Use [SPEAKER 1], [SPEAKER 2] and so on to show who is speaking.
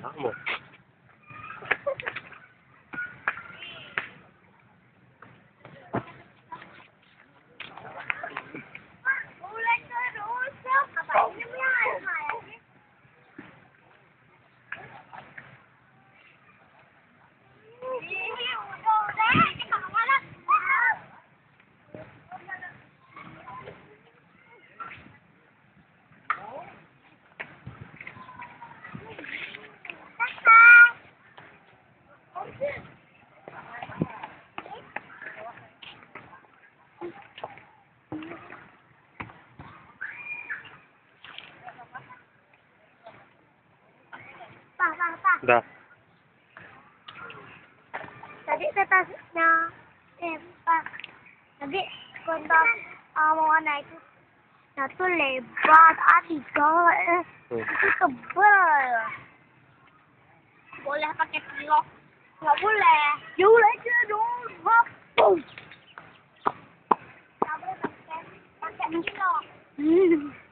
[SPEAKER 1] Kamu.
[SPEAKER 2] Pak.
[SPEAKER 1] Udah.
[SPEAKER 2] Tadi tetasnya, Pak. Tadi kontak warna itu satu lebar, tiga, itu tebal. Boleh pakai pilok? Nggak boleh. Jauh aja dong. Nggak boleh pakai pilok.